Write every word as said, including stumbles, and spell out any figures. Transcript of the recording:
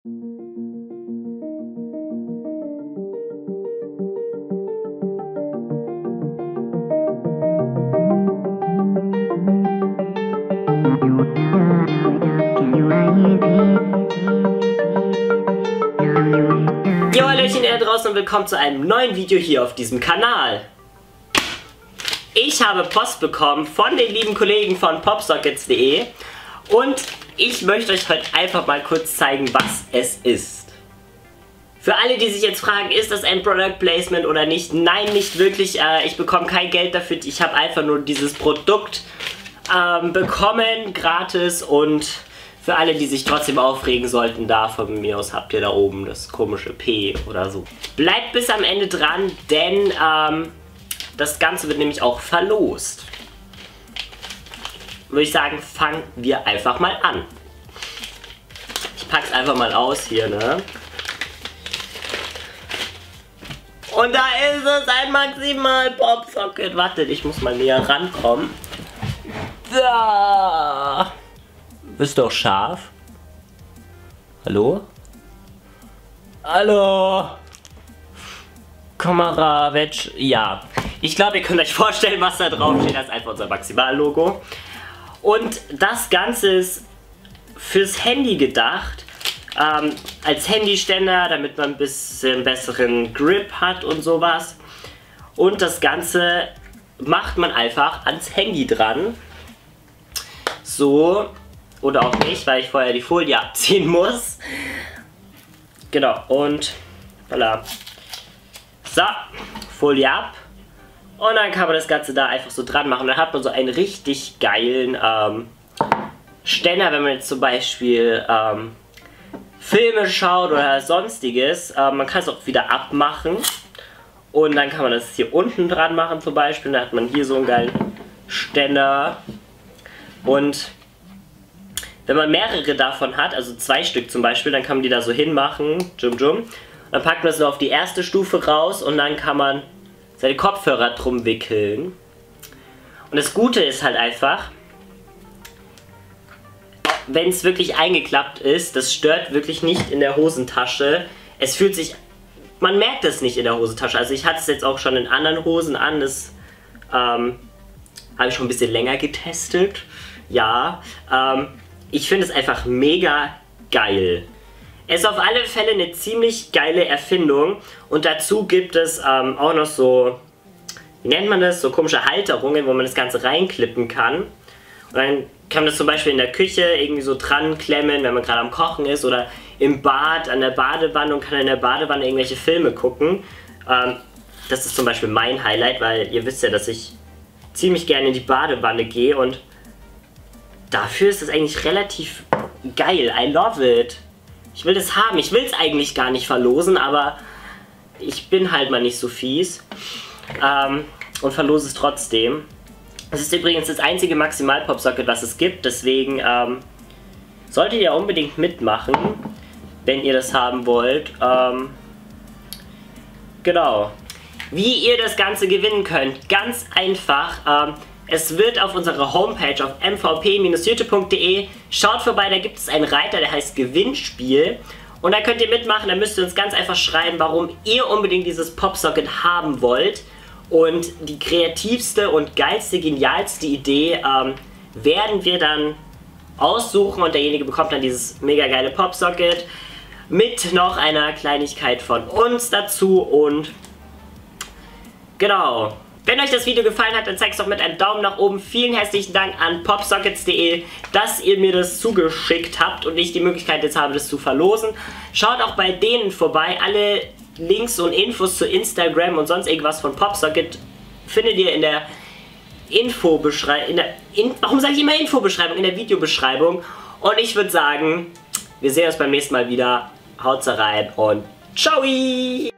Jo, Hallöchen ihr da draußen und willkommen zu einem neuen Video hier auf diesem Kanal. Ich habe Post bekommen von den lieben Kollegen von popsockets punkt de und ich möchte euch heute einfach mal kurz zeigen, was es ist. Für alle, die sich jetzt fragen, ist das ein Product Placement oder nicht? Nein, nicht wirklich. Äh, ich bekomme kein Geld dafür. Ich habe einfach nur dieses Produkt ähm, bekommen, gratis, und für alle, die sich trotzdem aufregen sollten, da von mir aus habt ihr da oben das komische P oder so. Bleibt bis am Ende dran, denn ähm, das Ganze wird nämlich auch verlost. Würde ich sagen, fangen wir einfach mal an. Ich pack's einfach mal aus hier, ne? Und da ist es, ein Maximal Popsocket. Wartet, ich muss mal näher rankommen. Da. Bist du auch scharf? Hallo? Hallo? Kameravetsch. Ja. Ich glaube, ihr könnt euch vorstellen, was da drauf steht. Das ist einfach unser Maximal-Logo. Und das Ganze ist fürs Handy gedacht. Ähm, als Handyständer, damit man ein bisschen besseren Grip hat und sowas. Und das Ganze macht man einfach ans Handy dran. So. Oder auch nicht, weil ich vorher die Folie abziehen muss. Genau, und voilà. So, Folie ab. Und dann kann man das Ganze da einfach so dran machen. Dann hat man so einen richtig geilen ähm, Ständer, wenn man jetzt zum Beispiel ähm, Filme schaut oder sonstiges. Ähm, man kann es auch wieder abmachen. Und dann kann man das hier unten dran machen zum Beispiel. Dann hat man hier so einen geilen Ständer. Und wenn man mehrere davon hat, also zwei Stück zum Beispiel, dann kann man die da so hinmachen, jum jum. Dann packt man es noch auf die erste Stufe raus und dann kann man seine Kopfhörer drum wickeln. Und das Gute ist halt einfach, wenn es wirklich eingeklappt ist, das stört wirklich nicht in der Hosentasche. Es fühlt sich, man merkt es nicht in der Hosentasche. Also ich hatte es jetzt auch schon in anderen Hosen an, das ähm, habe ich schon ein bisschen länger getestet. Ja, ähm, ich finde es einfach mega geil. Es ist auf alle Fälle eine ziemlich geile Erfindung und dazu gibt es ähm, auch noch so, wie nennt man das, so komische Halterungen, wo man das Ganze reinklippen kann. Und dann kann man das zum Beispiel in der Küche irgendwie so dran klemmen, wenn man gerade am Kochen ist, oder im Bad, an der Badewanne, und kann in der Badewanne irgendwelche Filme gucken. Ähm, das ist zum Beispiel mein Highlight, weil ihr wisst ja, dass ich ziemlich gerne in die Badewanne gehe, und dafür ist es eigentlich relativ geil. I love it. Ich will das haben. Ich will es eigentlich gar nicht verlosen, aber ich bin halt mal nicht so fies. Ähm, und verlose es trotzdem. Es ist übrigens das einzige Maximal-Popsocket, was es gibt. Deswegen ähm, solltet ihr unbedingt mitmachen, wenn ihr das haben wollt. Ähm, genau. Wie ihr das Ganze gewinnen könnt, ganz einfach. Ähm, Es wird auf unserer Homepage auf m v p Bindestrich youtube punkt de, schaut vorbei, da gibt es einen Reiter, der heißt Gewinnspiel. Und da könnt ihr mitmachen, da müsst ihr uns ganz einfach schreiben, warum ihr unbedingt dieses Popsocket haben wollt. Und die kreativste und geilste, genialste Idee ähm, werden wir dann aussuchen, und derjenige bekommt dann dieses mega geile Popsocket mit noch einer Kleinigkeit von uns dazu. Und genau. Wenn euch das Video gefallen hat, dann zeigt es doch mit einem Daumen nach oben. Vielen herzlichen Dank an popsockets punkt de, dass ihr mir das zugeschickt habt und ich die Möglichkeit jetzt habe, das zu verlosen. Schaut auch bei denen vorbei. Alle Links und Infos zu Instagram und sonst irgendwas von Popsocket findet ihr in der Infobeschreibung. In, warum sage ich immer Infobeschreibung? In der Videobeschreibung. Und ich würde sagen, wir sehen uns beim nächsten Mal wieder. Haut's rein und ciao!